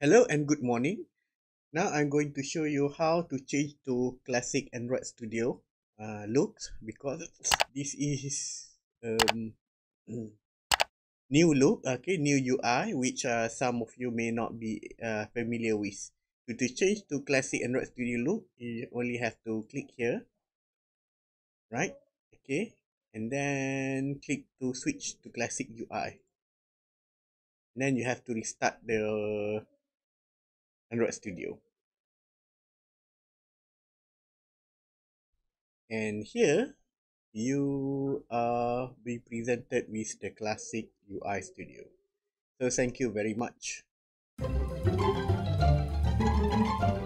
Hello and good morning. Now I'm going to show you how to change to classic Android Studio looks because this is um, new look, okay, new UI, which some of you may not be familiar with. To change to classic Android Studio look, you only have to click here, right? Okay, and then click to switch to classic UI. And then you have to restart the Android Studio. And here you are be presented with the classic UI Studio. So thank you very much.